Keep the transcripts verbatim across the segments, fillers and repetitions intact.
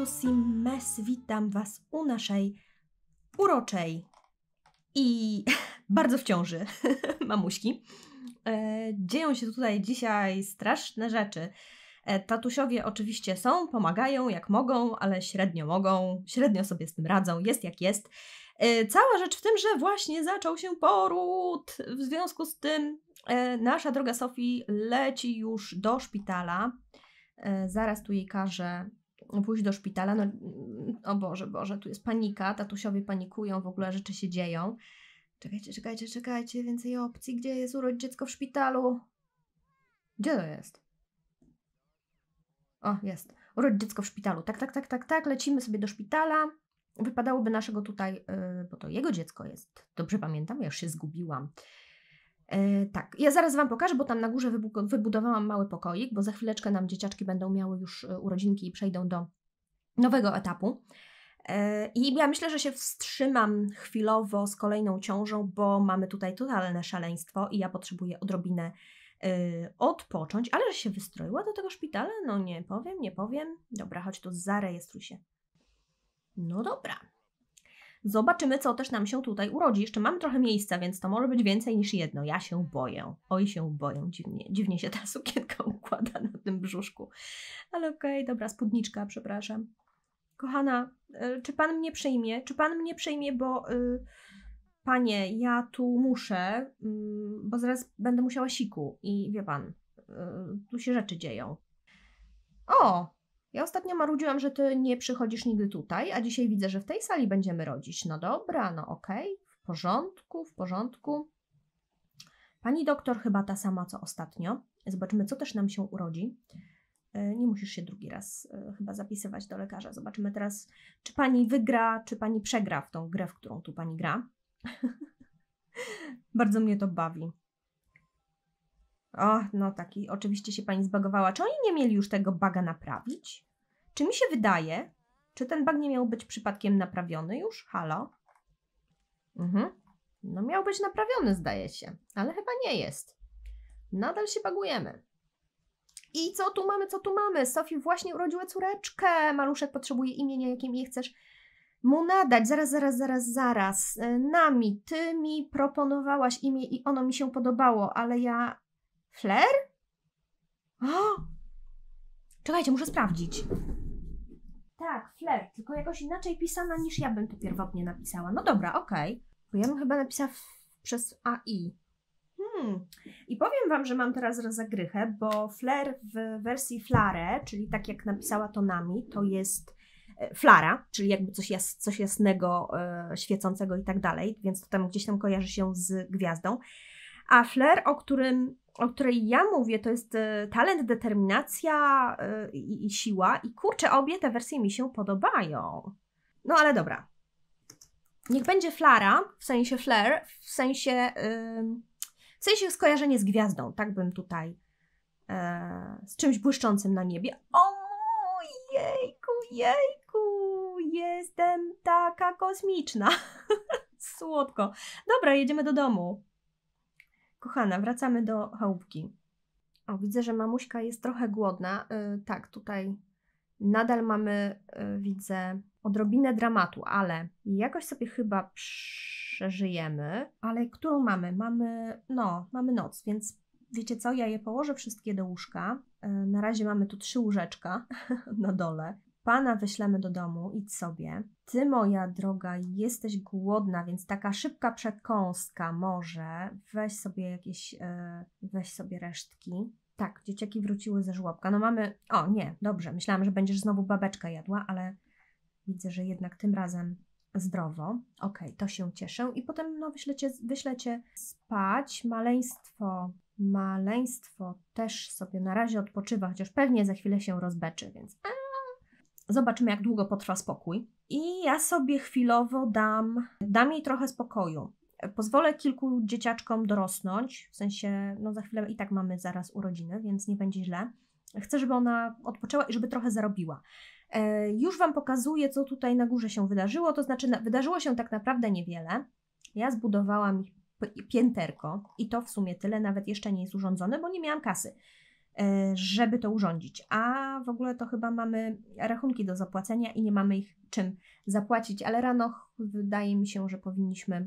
Mes, witam Was u naszej uroczej i bardzo w ciąży mamuśki. E, dzieją się tutaj dzisiaj straszne rzeczy. E, tatusiowie oczywiście są, pomagają jak mogą, ale średnio mogą, średnio sobie z tym radzą, jest jak jest. E, cała rzecz w tym, że właśnie zaczął się poród. W związku z tym e, nasza droga Sofii leci już do szpitala. E, zaraz tu jej każę pójść do szpitala. No, o Boże, Boże, tu jest panika, tatusiowie panikują, w ogóle rzeczy się dzieją. Czekajcie, czekajcie, czekajcie, więcej opcji. Gdzie jest urodzić dziecko w szpitalu? Gdzie to jest? O, jest. Urodzić dziecko w szpitalu. Tak, tak, tak, tak, tak. Lecimy sobie do szpitala. Wypadałoby naszego tutaj, yy, bo to jego dziecko jest. Dobrze pamiętam, ja już się zgubiłam. Yy, tak, ja zaraz Wam pokażę, bo tam na górze wybu- wybudowałam mały pokoik, bo za chwileczkę nam dzieciaczki będą miały już urodzinki i przejdą do nowego etapu. Yy, I ja myślę, że się wstrzymam chwilowo z kolejną ciążą, bo mamy tutaj totalne szaleństwo i ja potrzebuję odrobinę yy, odpocząć, ale że się wystroiła do tego szpitala? No nie powiem, nie powiem. Dobra, chodź tu, zarejestruj się. No dobra. Zobaczymy, co też nam się tutaj urodzi. Jeszcze mam trochę miejsca, więc to może być więcej niż jedno. Ja się boję. Oj, się boję. Dziwnie, dziwnie się ta sukienka układa na tym brzuszku. Ale okej, okay, dobra, spódniczka, przepraszam. Kochana, y, czy Pan mnie przyjmie? Czy Pan mnie przyjmie, bo... Y, Panie, ja tu muszę, y, bo zaraz będę musiała siku. I wie Pan, y, tu się rzeczy dzieją. O! Ja ostatnio marudziłam, że Ty nie przychodzisz nigdy tutaj, a dzisiaj widzę, że w tej sali będziemy rodzić. No dobra, no okej, okay. W porządku, w porządku. Pani doktor chyba ta sama, co ostatnio. Zobaczymy, co też nam się urodzi. Nie musisz się drugi raz chyba zapisywać do lekarza. Zobaczymy teraz, czy Pani wygra, czy Pani przegra w tą grę, w którą tu Pani gra. Bardzo mnie to bawi. O, no taki, oczywiście się Pani zbagowała. Czy oni nie mieli już tego baga naprawić? Czy mi się wydaje, czy ten bug nie miał być przypadkiem naprawiony już? Halo? Mhm. No miał być naprawiony, zdaje się, ale chyba nie jest. Nadal się bagujemy. I co tu mamy, co tu mamy? Sofii właśnie urodziła córeczkę. Maluszek potrzebuje imienia, jakim jej chcesz mu nadać. Zaraz, zaraz, zaraz, zaraz. Nami, Ty mi proponowałaś imię i ono mi się podobało, ale ja... Flair? O! Czekajcie, muszę sprawdzić. Tak, Flair, tylko jakoś inaczej pisana niż ja bym to pierwotnie napisała. No dobra, okej. Okay. Bo ja bym chyba napisała w, przez A I. Hmm. I powiem Wam, że mam teraz rozagrychę, bo Flair w wersji Flare, czyli tak jak napisała to Nami, to jest Flara, czyli jakby coś, jas, coś jasnego, e, świecącego i tak dalej, więc to tam gdzieś tam kojarzy się z gwiazdą. A Flair, o którym o której ja mówię, to jest y, talent, determinacja y, i, i siła. I kurczę, obie te wersje mi się podobają. No ale dobra. Niech będzie Flara, w sensie Flair, w sensie, y, w sensie skojarzenie z gwiazdą. Tak bym tutaj y, z czymś błyszczącym na niebie. O jejku, jejku, jestem taka kosmiczna. Słodko. Dobra, jedziemy do domu. Kochana, wracamy do chałupki. O, widzę, że mamuśka jest trochę głodna. Yy, tak, tutaj nadal mamy, yy, widzę, odrobinę dramatu, ale jakoś sobie chyba przeżyjemy. Ale którą mamy? Mamy, no, mamy noc, więc wiecie co? Ja je położę wszystkie do łóżka. Yy, na razie mamy tu trzy łóżeczka na dole. Pana wyślemy do domu, idź sobie. Ty, moja droga, jesteś głodna, więc taka szybka przekąska może. Weź sobie jakieś, yy, weź sobie resztki. Tak, dzieciaki wróciły ze żłobka. No mamy, o nie, dobrze, myślałam, że będziesz znowu babeczkę jadła, ale widzę, że jednak tym razem zdrowo. Okej, okay, to się cieszę. I potem no wyślecie, wyślecie spać. Maleństwo, maleństwo też sobie na razie odpoczywa, chociaż pewnie za chwilę się rozbeczy, więc... Zobaczymy, jak długo potrwa spokój. I ja sobie chwilowo dam, dam jej trochę spokoju. Pozwolę kilku dzieciaczkom dorosnąć, w sensie, no za chwilę i tak mamy zaraz urodziny, więc nie będzie źle. Chcę, żeby ona odpoczęła i żeby trochę zarobiła. E, już Wam pokazuję, co tutaj na górze się wydarzyło, to znaczy na, wydarzyło się tak naprawdę niewiele. Ja zbudowałam pięterko i to w sumie tyle, nawet jeszcze nie jest urządzone, bo nie miałam kasy. żeby to urządzić. A w ogóle to chyba mamy rachunki do zapłacenia i nie mamy ich czym zapłacić, ale rano wydaje mi się, że powinniśmy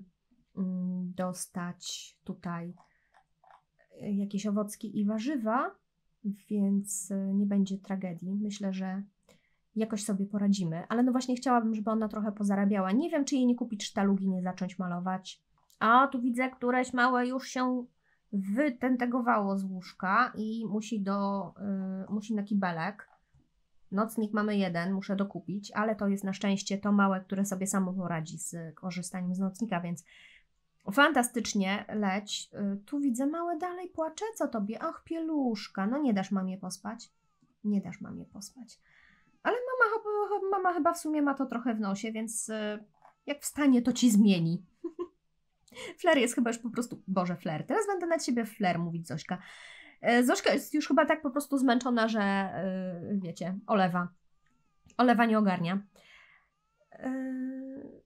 dostać tutaj jakieś owocki i warzywa, więc nie będzie tragedii. Myślę, że jakoś sobie poradzimy, ale no właśnie chciałabym, żeby ona trochę pozarabiała. Nie wiem, czy jej nie kupić sztalugi, nie zacząć malować. A tu widzę, któreś małe już się wytentegowało z łóżka i musi do, yy, musi na kibelek. Nocnik mamy jeden, muszę dokupić, ale to jest na szczęście to małe, które sobie samo poradzi z korzystaniem z nocnika, więc fantastycznie, leć. Yy, tu widzę małe dalej płacze, co tobie? Ach, pieluszka, no nie dasz mamie pospać? Nie dasz mamie pospać. Ale mama, mama chyba w sumie ma to trochę w nosie, więc yy, jak wstanie, to ci zmieni. Flair jest chyba już po prostu... Boże, Flair. Teraz będę na ciebie Flair mówić, Zośka. Zośka jest już chyba tak po prostu zmęczona, że yy, wiecie, olewa. Olewa nie ogarnia. Yy...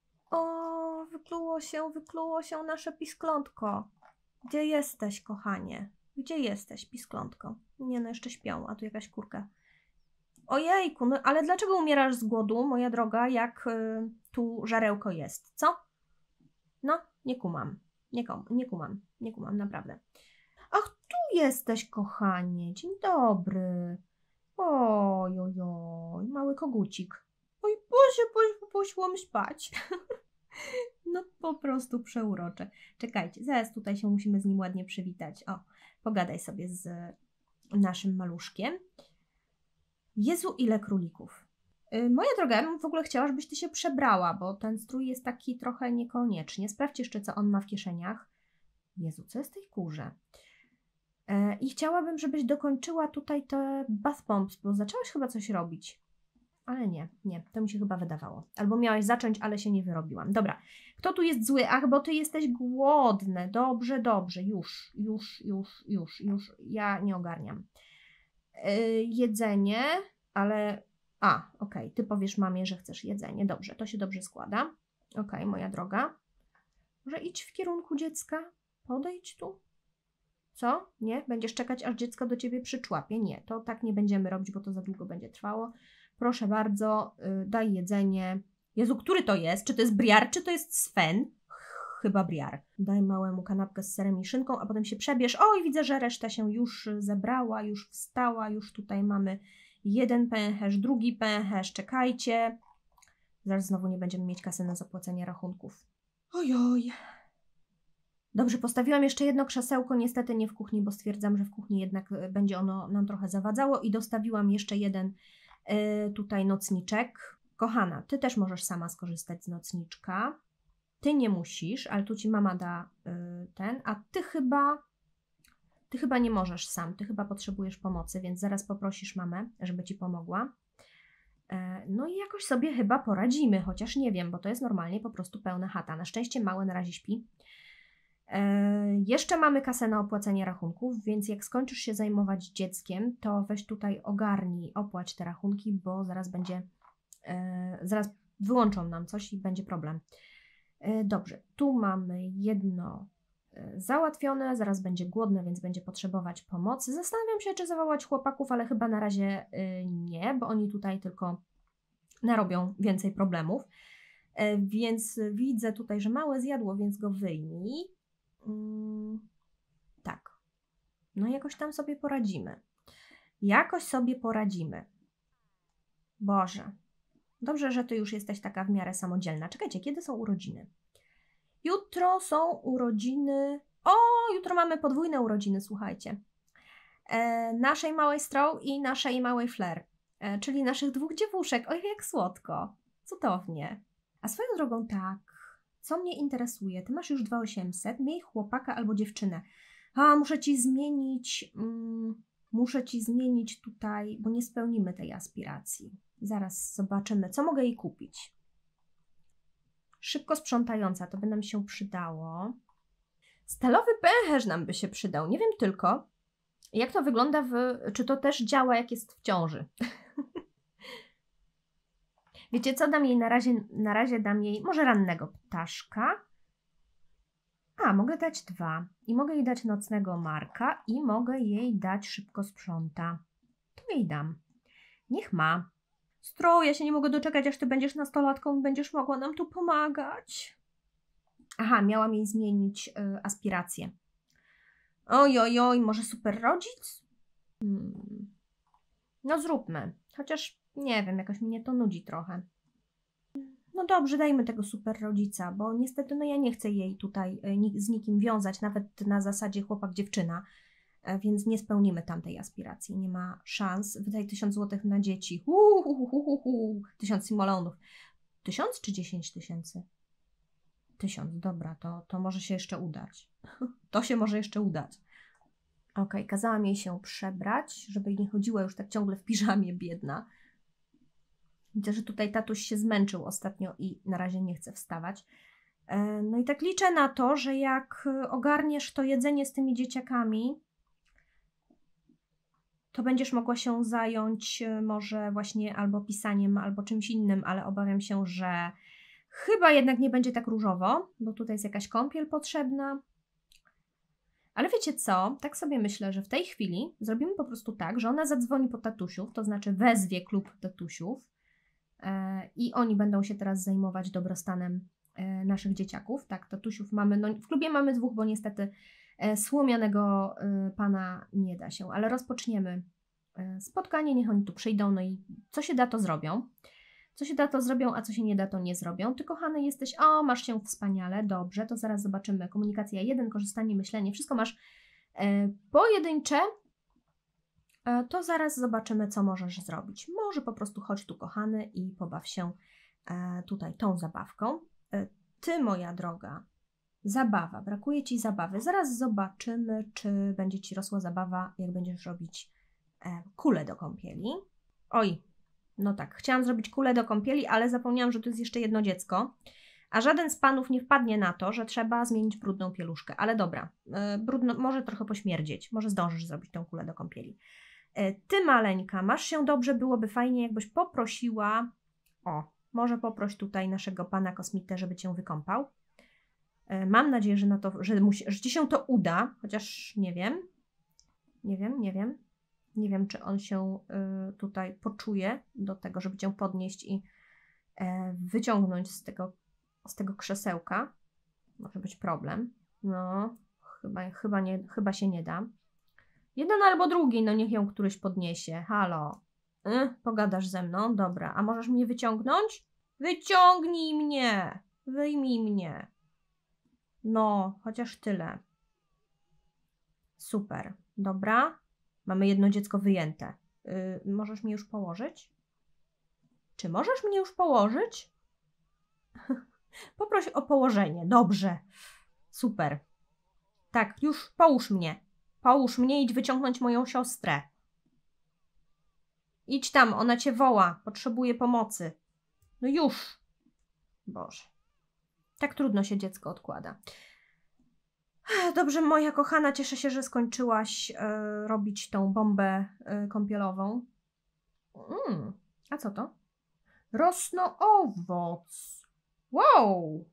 O, wykluło się, wykluło się nasze pisklątko. Gdzie jesteś, kochanie? Gdzie jesteś, pisklątko? Nie no, jeszcze śpią, a tu jakaś kurka. Ojejku, no ale dlaczego umierasz z głodu, moja droga, jak yy, tu żarełko jest, co? No, nie kumam, nie, kom, nie kumam, nie kumam, naprawdę. Ach, tu jesteś, kochanie, dzień dobry. Oj, oj, oj, mały kogucik. Oj, Boże, Boże, poszłam spać. No po prostu przeurocze. Czekajcie, zaraz tutaj się musimy z nim ładnie przywitać. O, pogadaj sobie z naszym maluszkiem. Jezu, ile królików. Yy, moja droga, ja bym w ogóle chciała, żebyś ty się przebrała, bo ten strój jest taki trochę niekoniecznie. Sprawdź jeszcze, co on ma w kieszeniach. Jezu, co jest w tej kurze? Yy, I chciałabym, żebyś dokończyła tutaj te bath bombs, bo zaczęłaś chyba coś robić. Ale nie, nie, to mi się chyba wydawało. Albo miałaś zacząć, ale się nie wyrobiłam. Dobra, kto tu jest zły? Ach, bo ty jesteś głodny. Dobrze, dobrze, już, już, już, już, już. Ja nie ogarniam. Yy, jedzenie, ale... A, okej, okay. Ty powiesz mamie, że chcesz jedzenie. Dobrze, to się dobrze składa. Okej, okay, moja droga. Może idź w kierunku dziecka? Podejdź tu. Co? Nie? Będziesz czekać, aż dziecko do ciebie przyczłapie? Nie, to tak nie będziemy robić, bo to za długo będzie trwało. Proszę bardzo, yy, daj jedzenie. Jezu, który to jest? Czy to jest Briar, czy to jest Sven? Chyba Briar. Daj małemu kanapkę z serem i szynką, a potem się przebierz. O, i widzę, że reszta się już zebrała, już wstała, już tutaj mamy jeden pęcherz, drugi pęcherz. Czekajcie. Zaraz znowu nie będziemy mieć kasy na zapłacenie rachunków. Ojoj. Dobrze, postawiłam jeszcze jedno krzesełko, niestety nie w kuchni, bo stwierdzam, że w kuchni jednak będzie ono nam trochę zawadzało i dostawiłam jeszcze jeden y, tutaj nocniczek. Kochana, ty też możesz sama skorzystać z nocniczka. Ty nie musisz, ale tu ci mama da y, ten, a ty chyba, ty chyba nie możesz sam, ty chyba potrzebujesz pomocy, więc zaraz poprosisz mamę, żeby ci pomogła. E, no i jakoś sobie chyba poradzimy, chociaż nie wiem, bo to jest normalnie po prostu pełna chata. Na szczęście małe na razie śpi. E, jeszcze mamy kasę na opłacenie rachunków, więc jak skończysz się zajmować dzieckiem, to weź tutaj ogarnij, opłać te rachunki, bo zaraz będzie, e, zaraz wyłączą nam coś i będzie problem. Dobrze, tu mamy jedno załatwione, zaraz będzie głodne, więc będzie potrzebować pomocy. Zastanawiam się, czy zawołać chłopaków, ale chyba na razie nie, bo oni tutaj tylko narobią więcej problemów. Więc widzę tutaj, że małe zjadło, więc go wyjmij. Tak, no jakoś tam sobie poradzimy. Jakoś sobie poradzimy. Boże. Dobrze, że ty już jesteś taka w miarę samodzielna. Czekajcie, kiedy są urodziny? Jutro są urodziny... O, jutro mamy podwójne urodziny, słuchajcie. E, naszej małej Strow i naszej małej Flair. E, czyli naszych dwóch dziewuszek. Oj, jak słodko. Cudownie. A swoją drogą tak, co mnie interesuje? Ty masz już dwa tysiące osiemset, miej chłopaka albo dziewczynę. A, muszę ci zmienić... Mm, muszę ci zmienić tutaj, bo nie spełnimy tej aspiracji. Zaraz zobaczymy, co mogę jej kupić. Szybko sprzątająca, to by nam się przydało. Stalowy pęcherz nam by się przydał. Nie wiem tylko, jak to wygląda, w, czy to też działa, jak jest w ciąży. Wiecie co, dam jej na razie, na razie dam jej może rannego ptaszka. A, mogę dać dwa. I mogę jej dać nocnego Marka i mogę jej dać szybko sprząta. To jej dam. Niech ma. Stro, ja się nie mogę doczekać, aż ty będziesz nastolatką i będziesz mogła nam tu pomagać. Aha, miałam jej zmienić y, aspirację. Oj, oj, oj, może super rodzic? Hmm. No zróbmy. Chociaż nie wiem, jakoś mnie to nudzi trochę. No dobrze, dajmy tego super rodzica, bo niestety no ja nie chcę jej tutaj y, z nikim wiązać, nawet na zasadzie chłopak-dziewczyna, y, więc nie spełnimy tamtej aspiracji. Nie ma szans. Wydaj tysiąc złotych na dzieci. Uhuhuhuhu. Tysiąc simoleonów. Tysiąc czy dziesięć tysięcy? Tysiąc, dobra, to, to może się jeszcze udać. To się może jeszcze udać. Ok, kazałam jej się przebrać, żeby nie chodziła już tak ciągle w piżamie, biedna. Widzę, że tutaj tatuś się zmęczył ostatnio i na razie nie chce wstawać. No i tak liczę na to, że jak ogarniesz to jedzenie z tymi dzieciakami, to będziesz mogła się zająć może właśnie albo pisaniem, albo czymś innym, ale obawiam się, że chyba jednak nie będzie tak różowo, bo tutaj jest jakaś kąpiel potrzebna. Ale wiecie co? Tak sobie myślę, że w tej chwili zrobimy po prostu tak, że ona zadzwoni po tatusiów, to znaczy wezwie klub tatusiów yy, i oni będą się teraz zajmować dobrostanem yy, naszych dzieciaków. Tak, tatusiów mamy, no w klubie mamy dwóch, bo niestety yy, słomianego yy, pana nie da się, ale rozpoczniemy yy, spotkanie, niech oni tu przyjdą, no i co się da, to zrobią. Co się da, to zrobią, a co się nie da, to nie zrobią. Ty, kochany, jesteś, o, masz się wspaniale, dobrze, to zaraz zobaczymy. Komunikacja jeden, korzystanie, myślenie, wszystko masz e, pojedyncze, e, to zaraz zobaczymy, co możesz zrobić. Może po prostu chodź tu, kochany, i pobaw się e, tutaj tą zabawką. E, ty, moja droga, zabawa, brakuje ci zabawy. Zaraz zobaczymy, czy będzie ci rosła zabawa, jak będziesz robić e, kulę do kąpieli. Oj, no tak, chciałam zrobić kulę do kąpieli, ale zapomniałam, że tu jest jeszcze jedno dziecko, a żaden z panów nie wpadnie na to, że trzeba zmienić brudną pieluszkę. Ale dobra, yy, brudno, może trochę pośmierdzieć, może zdążysz zrobić tą kulę do kąpieli. Yy, ty, maleńka, masz się dobrze, byłoby fajnie, jakbyś poprosiła, o, może poproś tutaj naszego pana kosmitę, żeby cię wykąpał. Yy, mam nadzieję, że, na to, że, musi, że ci się to uda, chociaż nie wiem, nie wiem, nie wiem. Nie wiem, czy on się y, tutaj poczuje do tego, żeby cię podnieść i e, wyciągnąć z tego, z tego krzesełka. Może być problem. No, chyba, chyba, nie, chyba się nie da. Jeden albo drugi, no niech ją któryś podniesie. Halo. Y, pogadasz ze mną? Dobra. A możesz mnie wyciągnąć? Wyciągnij mnie! Wyjmij mnie. No, chociaż tyle. Super. Dobra. Mamy jedno dziecko wyjęte. Yy, możesz mnie już położyć? Czy możesz mnie już położyć? Poproś o położenie. Dobrze. Super. Tak, już połóż mnie. Połóż mnie, idź wyciągnąć moją siostrę. Idź tam, ona cię woła. Potrzebuje pomocy. No już. Boże. Tak trudno się dziecko odkłada. Dobrze, moja kochana, cieszę się, że skończyłaś y, robić tą bombę y, kąpielową. Mm, a co to? Rosnoowoc. Wow!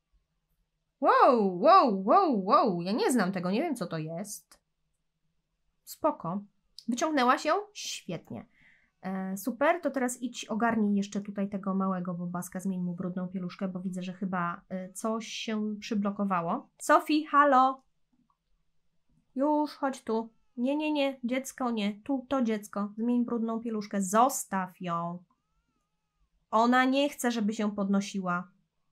Wow, wow, wow, wow. Ja nie znam tego, nie wiem, co to jest. Spoko. Wyciągnęłaś ją? Świetnie. E, super, to teraz idź ogarnij jeszcze tutaj tego małego bobaska, zmień mu brudną pieluszkę, bo widzę, że chyba y, coś się przyblokowało. Sofii, halo! Już, chodź tu. Nie, nie, nie, dziecko nie. Tu, to dziecko. Zmień brudną pieluszkę. Zostaw ją. Ona nie chce, żeby się podnosiła.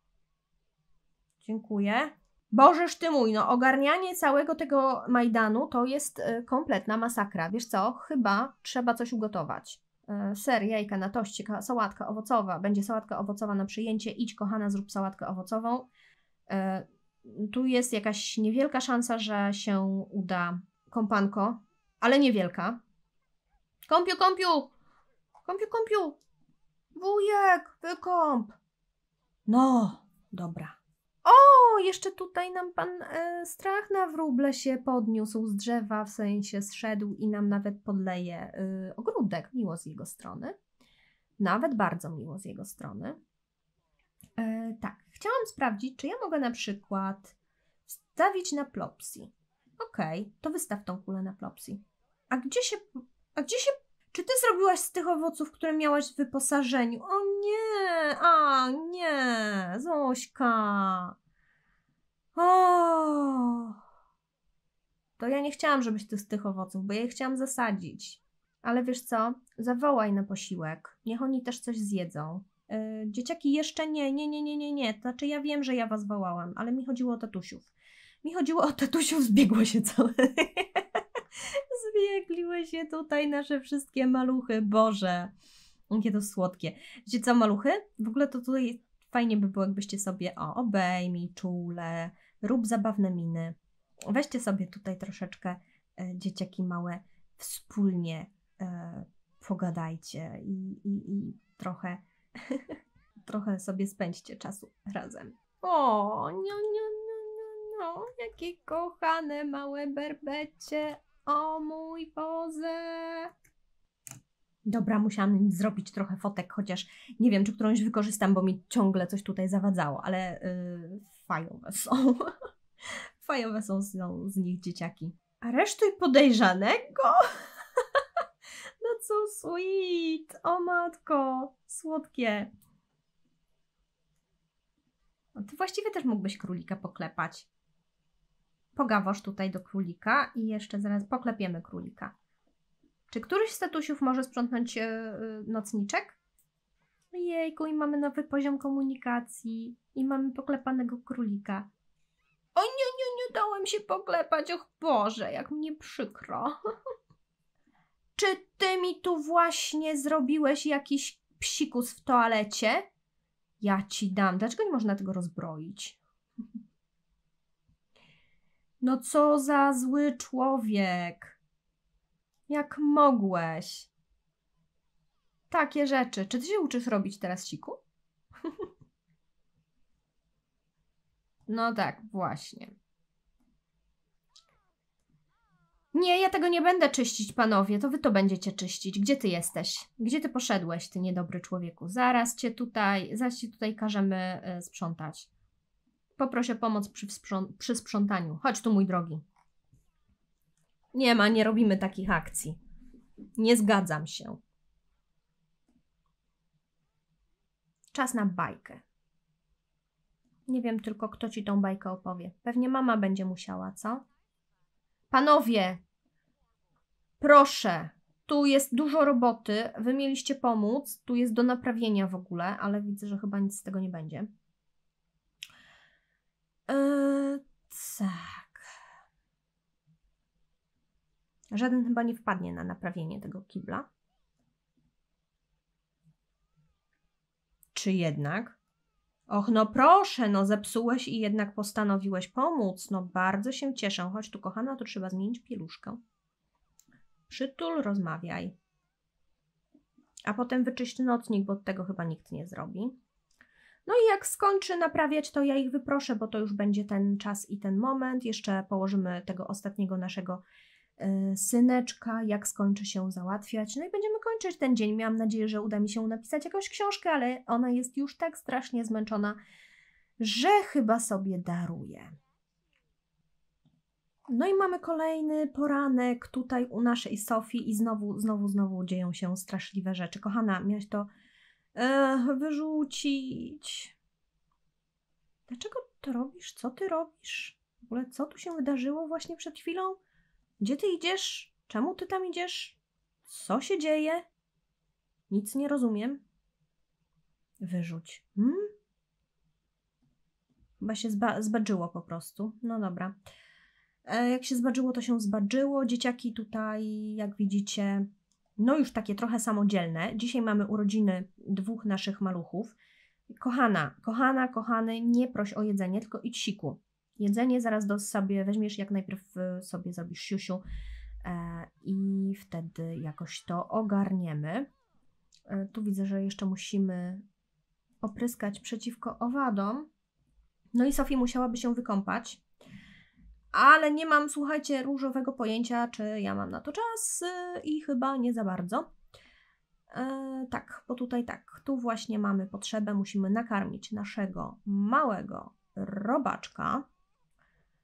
Dziękuję. Bożeż ty mój, no ogarnianie całego tego Majdanu to jest y, kompletna masakra. Wiesz co? Chyba trzeba coś ugotować. Y, ser, jajka na toście, sałatka owocowa. Będzie sałatka owocowa na przyjęcie. Idź, kochana, zrób sałatkę owocową. Y, tu jest jakaś niewielka szansa, że się uda, kąpanko, ale niewielka. Kąpiu, kąpiu! Kąpiu, kąpiu! Wujek, wykąp! No, dobra. O, jeszcze tutaj nam pan e, strach na wróble się podniósł z drzewa, w sensie zszedł i nam nawet podleje e, ogródek. Miło z jego strony. Nawet bardzo miło z jego strony. E, tak, chciałam sprawdzić, czy ja mogę na przykład Wystawić na Plopsy. Okej, okay, to wystaw tą kulę na Plopsy. A gdzie się... A gdzie się... Czy ty zrobiłaś z tych owoców, które miałaś w wyposażeniu? O nie! A, nie! Zośka! O! To ja nie chciałam, żebyś ty z tych owoców, bo ja je chciałam zasadzić. Ale wiesz co? Zawołaj na posiłek. Niech oni też coś zjedzą. Yy, dzieciaki jeszcze nie, nie, nie, nie, nie, nie. To znaczy ja wiem, że ja was wołałam, ale mi chodziło o tatusiów. Mi chodziło o tatusiów, zbiegło się całe. Zbiegliły się tutaj nasze wszystkie maluchy. Boże, jakie to słodkie. Wiecie co, maluchy? W ogóle to tutaj fajnie by było, jakbyście sobie o, obejmij czule, rób zabawne miny. Weźcie sobie tutaj troszeczkę, e, dzieciaki małe, wspólnie e, pogadajcie i, i, i trochę, trochę sobie spędźcie czasu razem. O, no, no, no, no, jakie kochane małe berbecie. O mój Boże. Dobra, musiałam zrobić trochę fotek, chociaż nie wiem, czy którąś wykorzystam, bo mi ciągle coś tutaj zawadzało, ale yy, fajowe są. Fajowe są, są z nich dzieciaki. Aresztuj podejrzanego? No co sweet. O matko, słodkie. No ty właściwie też mógłbyś królika poklepać. Pogawosz tutaj do królika i jeszcze zaraz poklepiemy królika. Czy któryś z tatusiów może sprzątnąć yy, nocniczek? Jejku, i mamy nowy poziom komunikacji. I mamy poklepanego królika. O nie, nie, nie dałem się poklepać. Och Boże, jak mnie przykro. Czy ty mi tu właśnie zrobiłeś jakiś psikus w toalecie? Ja ci dam. Dlaczego nie można tego rozbroić? No co za zły człowiek. Jak mogłeś? Takie rzeczy. Czy ty się uczysz robić teraz siku? No tak, właśnie. Nie, ja tego nie będę czyścić, panowie. To wy to będziecie czyścić. Gdzie ty jesteś? Gdzie ty poszedłeś, ty niedobry człowieku? Zaraz cię tutaj, zaraz cię tutaj każemy y, sprzątać. Poproszę pomoc przy, przy sprzątaniu. Chodź tu, mój drogi. Nie ma, nie robimy takich akcji. Nie zgadzam się. Czas na bajkę. Nie wiem tylko, kto ci tą bajkę opowie. Pewnie mama będzie musiała, co? Panowie, proszę, tu jest dużo roboty. Wy mieliście pomóc. Tu jest do naprawienia w ogóle, ale widzę, że chyba nic z tego nie będzie. Yy, tak. Żaden chyba nie wpadnie na naprawienie tego kibla. Czy jednak? Och, no proszę, no zepsułeś i jednak postanowiłeś pomóc. No bardzo się cieszę. Chodź tu, kochana, to trzeba zmienić pieluszkę. Przytul, rozmawiaj. A potem wyczyść nocnik, bo tego chyba nikt nie zrobi. No i jak skończy naprawiać, to ja ich wyproszę, bo to już będzie ten czas i ten moment. Jeszcze położymy tego ostatniego naszego y, syneczka, jak skończy się załatwiać. No i będziemy kończyć ten dzień. Miałam nadzieję, że uda mi się napisać jakąś książkę, ale ona jest już tak strasznie zmęczona, że chyba sobie daruje. No i mamy kolejny poranek tutaj u naszej Sofii i znowu, znowu, znowu dzieją się straszliwe rzeczy. Kochana, miałaś to e, wyrzucić. Dlaczego to robisz? Co ty robisz? W ogóle co tu się wydarzyło właśnie przed chwilą? Gdzie ty idziesz? Czemu ty tam idziesz? Co się dzieje? Nic nie rozumiem. Wyrzuć. Hmm? Chyba się zba zbadżyło po prostu. No dobra. Jak się zbadżyło, to się zbadżyło. Dzieciaki tutaj, jak widzicie, no już takie trochę samodzielne. Dzisiaj mamy urodziny dwóch naszych maluchów. Kochana, kochana, kochany, nie proś o jedzenie, tylko idź siku. Jedzenie zaraz do sobie weźmiesz, jak najpierw sobie zrobisz siusiu e, i wtedy jakoś to ogarniemy. E, tu widzę, że jeszcze musimy opryskać przeciwko owadom. No i Sofii musiałaby się wykąpać. Ale nie mam, słuchajcie, różowego pojęcia, czy ja mam na to czas yy, i chyba nie za bardzo. Yy, tak, bo tutaj tak, tu właśnie mamy potrzebę, musimy nakarmić naszego małego robaczka.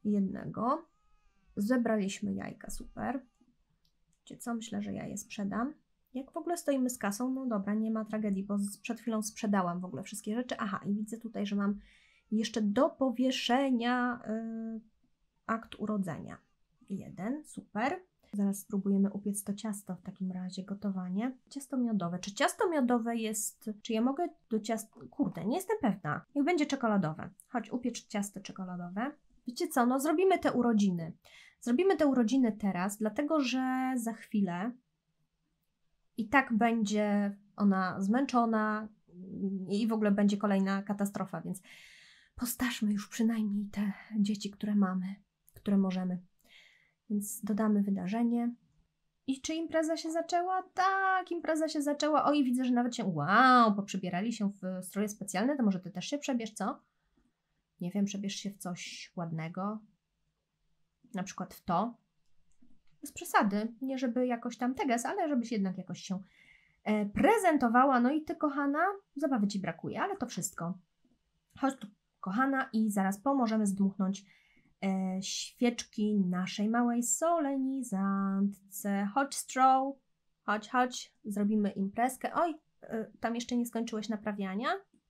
jednego. Zebraliśmy jajka, super. Wiecie co? Myślę, że ja je sprzedam. Jak w ogóle stoimy z kasą? No dobra, nie ma tragedii, bo przed chwilą sprzedałam w ogóle wszystkie rzeczy. Aha, i widzę tutaj, że mam jeszcze do powieszenia yy, akt urodzenia. Jeden, super. Zaraz spróbujemy upiec to ciasto w takim razie, gotowanie. Ciasto miodowe. Czy ciasto miodowe jest... Czy ja mogę do ciasta... Kurde, nie jestem pewna. Niech będzie czekoladowe. Chodź, upiecz ciasto czekoladowe. Wiecie co, no zrobimy te urodziny. Zrobimy te urodziny teraz, dlatego że za chwilę i tak będzie ona zmęczona i w ogóle będzie kolejna katastrofa, więc postarzmy już przynajmniej te dzieci, które mamy, które możemy. Więc dodamy wydarzenie. I czy impreza się zaczęła? Tak, impreza się zaczęła. Oj, widzę, że nawet się, wow, poprzebierali się w stroje specjalne, to może ty też się przebierz, co? Nie wiem, przebierz się w coś ładnego. Na przykład w to. Bez przesady. Nie żeby jakoś tam teges, ale żebyś jednak jakoś się e, prezentowała. No i ty, kochana, zabawy ci brakuje, ale to wszystko. Chodź tu, kochana, i zaraz pomożemy zdmuchnąć e, świeczki naszej małej solenizantce. Chodź, Stroll. Chodź, chodź. Zrobimy imprezkę. Oj, e, tam jeszcze nie skończyłeś naprawiania?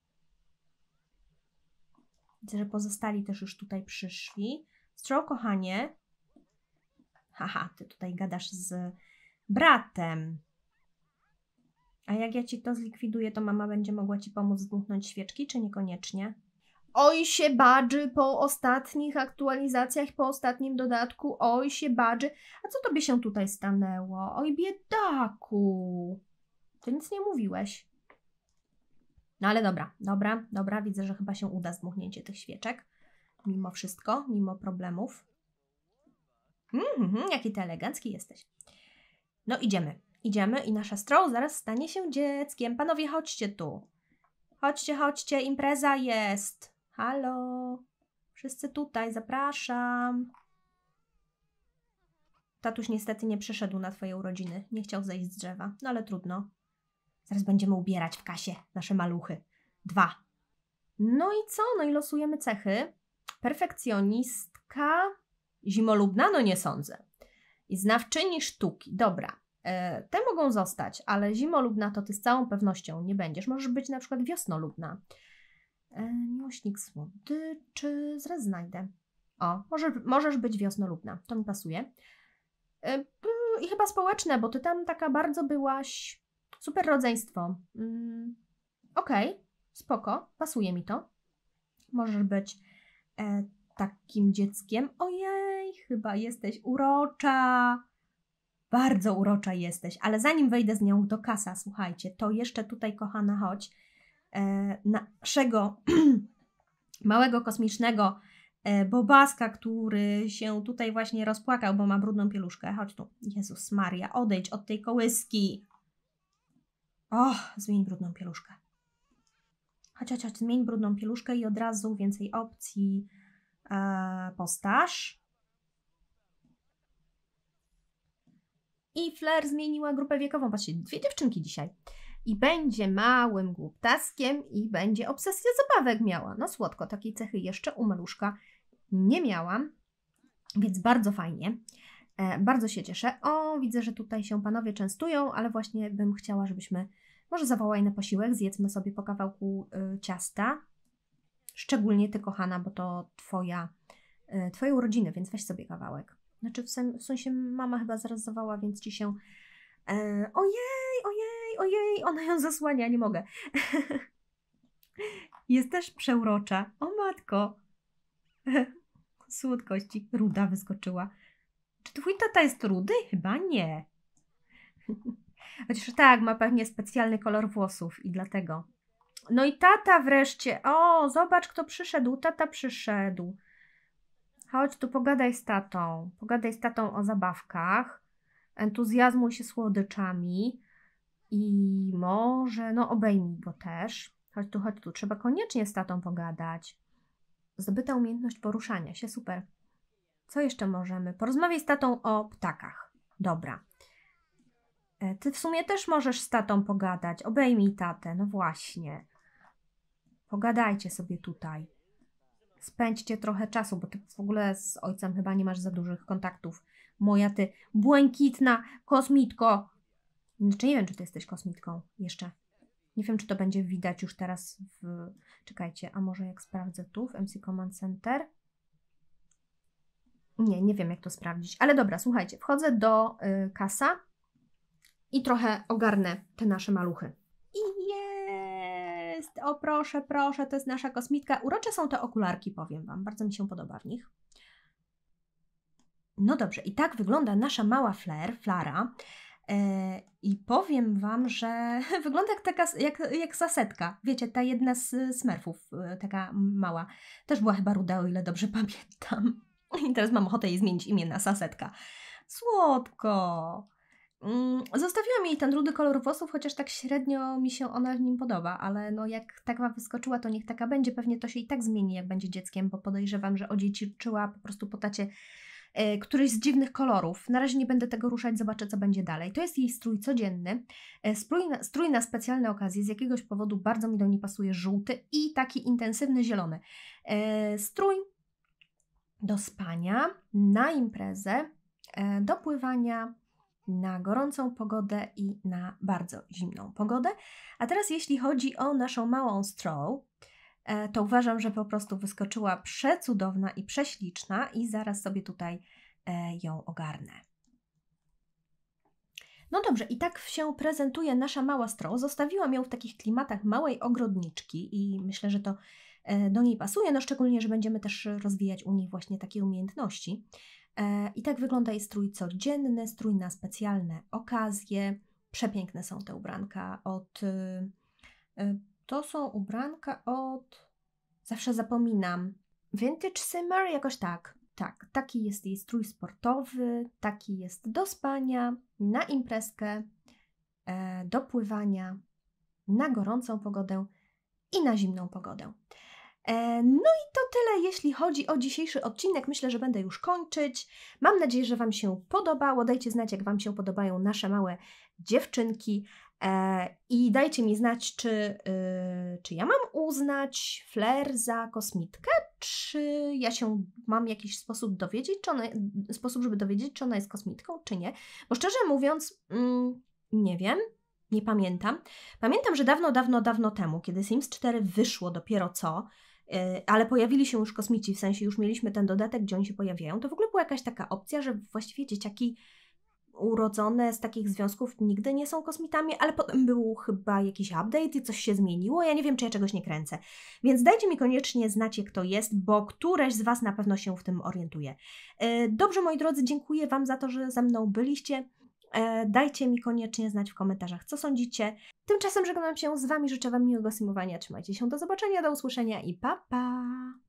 Widzę, że pozostali też już tutaj przyszli. Stroll, kochanie. Haha, ty tutaj gadasz z bratem. A jak ja ci to zlikwiduję, to mama będzie mogła ci pomóc zdmuchnąć świeczki, czy niekoniecznie? Oj się badży po ostatnich aktualizacjach, po ostatnim dodatku. Oj się badży. A co tobie się tutaj stanęło? Oj, biedaku. Ty nic nie mówiłeś. No ale dobra, dobra, dobra. Widzę, że chyba się uda zdmuchnięcie tych świeczek. Mimo wszystko, mimo problemów. Mm-hmm, jaki ty elegancki jesteś. No idziemy, idziemy i nasza Stroll zaraz stanie się dzieckiem. Panowie, chodźcie tu. Chodźcie, chodźcie, impreza jest. Halo, wszyscy tutaj, zapraszam. Tatuś niestety nie przyszedł na twoje urodziny. Nie chciał zejść z drzewa, no ale trudno. Zaraz będziemy ubierać w kasie nasze maluchy. Dwa. No i co? No i losujemy cechy. Perfekcjonistka... Zimolubna? No nie sądzę. I znawczyni sztuki. Dobra, e, te mogą zostać, ale zimolubna to ty z całą pewnością nie będziesz. Możesz być na przykład wiosnolubna. E, miłośnik słodyczy. Zaraz znajdę. O, może, możesz być wiosnolubna. To mi pasuje. E, I chyba społeczne, bo ty tam taka bardzo byłaś... Super rodzeństwo. Mm, Okej, okay, spoko. Pasuje mi to. Możesz być... E, takim dzieckiem. Ojej, chyba jesteś urocza. Bardzo urocza jesteś, ale zanim wejdę z nią do kasa, słuchajcie, to jeszcze tutaj, kochana, chodź, e, naszego małego kosmicznego e, bobaska, który się tutaj właśnie rozpłakał, bo ma brudną pieluszkę. Chodź tu. Jezus Maria, odejdź od tej kołyski. Och, zmień brudną pieluszkę. Chodź, chodź, chodź, zmień brudną pieluszkę i od razu więcej opcji. Postaż. I Flair zmieniła grupę wiekową. Patrzcie, dwie dziewczynki dzisiaj. I będzie małym głuptaskiem i będzie obsesję zabawek miała. No słodko, takiej cechy jeszcze u maluszka nie miałam, więc bardzo fajnie. E, bardzo się cieszę. O, widzę, że tutaj się panowie częstują, ale właśnie bym chciała, żebyśmy może zawołaj na posiłek, zjedzmy sobie po kawałku y, ciasta. Szczególnie ty, kochana, bo to twoja, y, twoje urodziny, więc weź sobie kawałek. Znaczy w, sen, w sensie mama chyba zaraz zawoła, więc ci się... E, ojej, ojej, ojej, ona ją zasłania, nie mogę. Jest też przeurocza. O matko. Słodkości. Ruda wyskoczyła. Czy twój tata jest rudy? Chyba nie. Chociaż tak, ma pewnie specjalny kolor włosów i dlatego. No i tata wreszcie. O, zobacz, kto przyszedł. Tata przyszedł. Chodź tu, pogadaj z tatą. Pogadaj z tatą o zabawkach. Entuzjazmuj się słodyczami. I może, no obejmij go też. Chodź tu, chodź tu. Trzeba koniecznie z tatą pogadać. Zdobyta umiejętność poruszania się. Super. Co jeszcze możemy? Porozmawiaj z tatą o ptakach. Dobra. Ty w sumie też możesz z tatą pogadać. Obejmij tatę. No właśnie. Pogadajcie sobie tutaj. spędźcie trochę czasu, bo ty w ogóle z ojcem chyba nie masz za dużych kontaktów. Moja ty błękitna kosmitko. Znaczy nie wiem, czy ty jesteś kosmitką jeszcze. Nie wiem, czy to będzie widać już teraz w... Czekajcie, a może jak sprawdzę tu w M C Command Center? Nie, nie wiem jak to sprawdzić. Ale dobra, słuchajcie, wchodzę do y, kasa i trochę ogarnę te nasze maluchy. I jest! O proszę, proszę, to jest nasza kosmitka. Urocze są te okularki, powiem Wam. Bardzo mi się podoba w nich. No dobrze, i tak wygląda nasza mała Flair, Flara. E, I powiem Wam, że wygląda jak taka, jak, jak sasetka. Wiecie, ta jedna z Smurfów, taka mała. Też była chyba ruda, o ile dobrze pamiętam. I teraz mam ochotę jej zmienić imię na sasetka. Słodko! Zostawiłam jej ten rudy kolor włosów, chociaż tak średnio mi się ona w nim podoba, ale no jak taka wyskoczyła, to niech taka będzie. Pewnie to się i tak zmieni, jak będzie dzieckiem, bo podejrzewam, że odziedziczyła po prostu po tacie y, któryś z dziwnych kolorów. Na razie nie będę tego ruszać, zobaczę, co będzie dalej. To jest jej strój codzienny, y, strój, na, strój na specjalne okazje. Z jakiegoś powodu bardzo mi do niej pasuje żółty i taki intensywny zielony. Y, strój do spania, na imprezę, y, do pływania, na gorącą pogodę i na bardzo zimną pogodę. A teraz jeśli chodzi o naszą małą Stroll, to uważam, że po prostu wyskoczyła przecudowna i prześliczna i zaraz sobie tutaj ją ogarnę. No dobrze, i tak się prezentuje nasza mała Stroll. Zostawiłam ją w takich klimatach małej ogrodniczki i myślę, że to do niej pasuje, no szczególnie, że będziemy też rozwijać u niej właśnie takie umiejętności. I tak wygląda jej strój codzienny, strój na specjalne okazje. Przepiękne są te ubranka od... To są ubranka od... Zawsze zapominam. Vintage Simmer? Jakoś tak. Tak, taki jest jej strój sportowy, taki jest do spania, na imprezkę, do pływania, na gorącą pogodę i na zimną pogodę. No i to tyle, jeśli chodzi o dzisiejszy odcinek. Myślę, że będę już kończyć. Mam nadzieję, że Wam się podobało. Dajcie znać, jak Wam się podobają nasze małe dziewczynki. I dajcie mi znać, czy, czy ja mam uznać Flair za kosmitkę, czy ja się mam jakiś sposób dowiedzieć, czy ona, sposób, żeby dowiedzieć, czy ona jest kosmitką, czy nie. Bo szczerze mówiąc, mm, nie wiem. Nie pamiętam. Pamiętam, że dawno, dawno, dawno temu, kiedy Sims cztery wyszło dopiero co, yy, ale pojawili się już kosmici, w sensie już mieliśmy ten dodatek, gdzie oni się pojawiają, to w ogóle była jakaś taka opcja, że właściwie dzieciaki urodzone z takich związków nigdy nie są kosmitami, ale potem był chyba jakiś update i coś się zmieniło. Ja nie wiem, czy ja czegoś nie kręcę. Więc dajcie mi koniecznie znać, jak to jest, bo któreś z Was na pewno się w tym orientuje. Yy, dobrze, moi drodzy, dziękuję Wam za to, że ze mną byliście. Dajcie mi koniecznie znać w komentarzach, co sądzicie. Tymczasem żegnam się z Wami, życzę Wam miłego simowania, trzymajcie się, do zobaczenia, do usłyszenia i pa pa!